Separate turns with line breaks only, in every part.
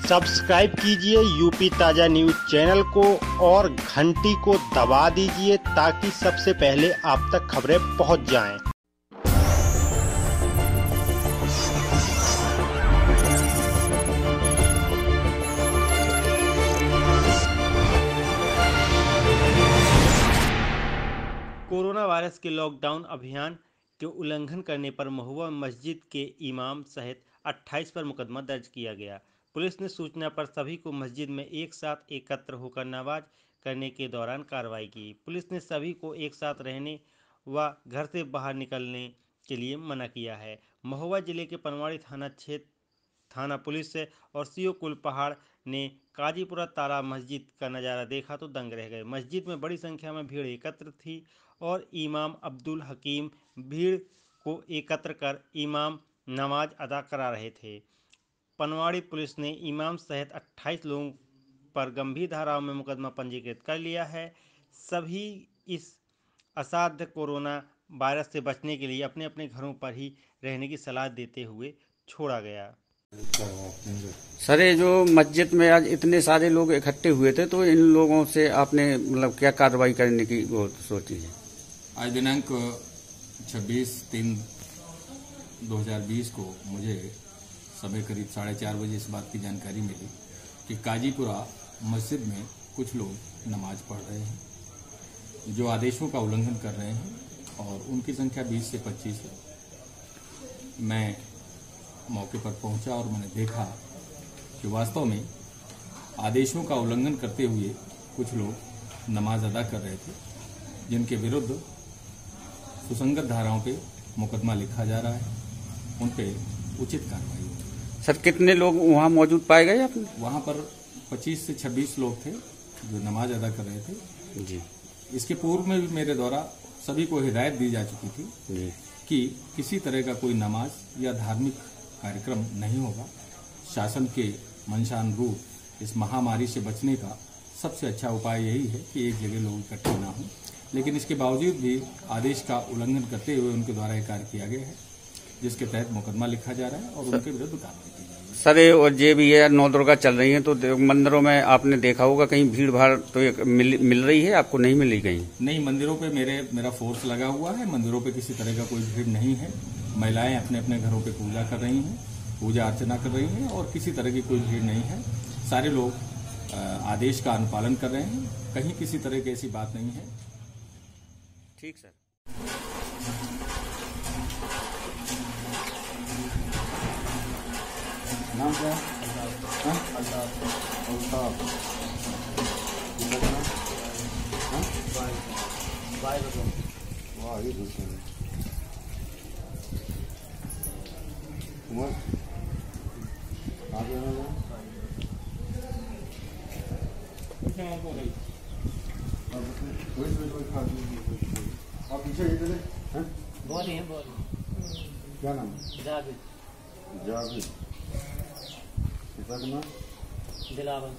Subscribe कीजिए UP ताज़ा news channel को और घंटी को दबा दीजिए ताकि सबसे पहले आप तक खबरें पहुंच जाएं। कोरोना वायरस के लॉकडाउन अभियान के उल्लंघन करने पर महुआ मस्जिद के इमाम सहित 28 पर मुकदमा दर्ज किया गया। पुलिस ने सूचना पर सभी को मस्जिद में एक साथ एकत्र होकर नमाज करने के दौरान कार्रवाई की। पुलिस ने सभी को एक साथ रहने व घर से बाहर निकलने के लिए मना किया है। महुआ जिले के पनवाड़ी थाना पुलिस और सीओ कुलपहाड़ ने काजीपुरा तारा मस्जिद का नज़ारा देखा तो दंग रह गए। मस्जिद में बड़ी संख्या में भीड़ एकत्र थी और इमाम अब्दुल हकीम भीड़ को एकत्र कर इमाम नमाज अदा करा रहे थे। पनवाड़ी पुलिस ने इमाम सहित 28 लोगों पर गंभीर धाराओं में मुकदमा पंजीकृत कर लिया है। सभी इस असाध्य कोरोना वायरस से बचने के लिए अपने अपने घरों पर ही रहने की सलाह देते हुए छोड़ा गया।
सर, ये जो मस्जिद में आज इतने सारे लोग इकट्ठे हुए थे तो इन लोगों से आपने क्या कार्रवाई करने की वो सोची है?
आज दिनांक 26/3/2020 को मुझे सुबह करीब 4:30 बजे इस बात की जानकारी मिली कि काजीपुरा मस्जिद में कुछ लोग नमाज पढ़ रहे हैं जो आदेशों का उल्लंघन कर रहे हैं और उनकी संख्या 20 से 25 है। मैं मौके पर पहुंचा और मैंने देखा कि वास्तव में आदेशों का उल्लंघन करते हुए कुछ लोग नमाज अदा कर रहे थे, जिनके विरुद्ध सुसंगत धाराओं पे मुकदमा लिखा जा रहा है, उन पे उचित कार्रवाई होगी।
सर, कितने लोग वहाँ मौजूद पाए गए आपने?
वहाँ पर 25 से 26 लोग थे जो नमाज अदा कर रहे थे
जी।
इसके पूर्व में भी मेरे द्वारा सभी को हिदायत दी जा चुकी थी जी कि किसी तरह का कोई नमाज या धार्मिक कार्यक्रम नहीं होगा। शासन के मंशानुरूप इस महामारी से बचने का सबसे अच्छा उपाय यही है कि एक जगह लोग इकट्ठे ना हों, लेकिन इसके बावजूद भी आदेश का उल्लंघन करते हुए उनके द्वारा ये कार्य किया गया है, जिसके तहत मुकदमा लिखा जा रहा है और उनके विरुद्ध कार्रवाई की जाएगी।
सर, और ये भी है नवदुर्गा चल रही है तो मंदिरों में आपने देखा होगा कहीं भीड़ भाड़ तो मिल रही है आपको? नहीं मिली कहीं?
नहीं, मंदिरों पे मेरा फोर्स लगा हुआ है। मंदिरों पे किसी तरह का कोई भीड़ नहीं है। महिलाएं अपने अपने घरों पे पूजा कर रही हैं, पूजा अर्चना कर रही हैं और किसी तरह की कोई भीड़ नहीं है। सारे लोग आदेश का अनुपालन कर रहे हैं, कहीं किसी तरह की ऐसी बात नहीं है।
ठीक सर।
नाम क्या है? उमर आप पीछे बोलिए। क्या नाम? जावेद। पिता का नाम? दिलावर।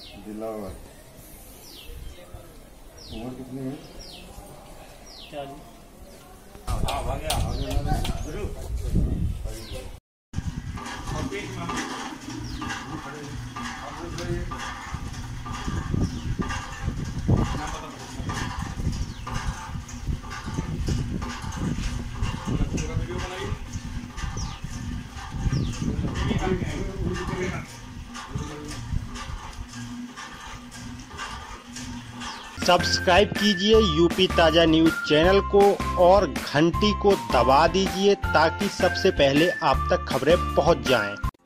उम्र कितनी है? 40।
सब्सक्राइब कीजिए यूपी ताज़ा न्यूज़ चैनल को और घंटी को दबा दीजिए ताकि सबसे पहले आप तक खबरें पहुंच जाएं।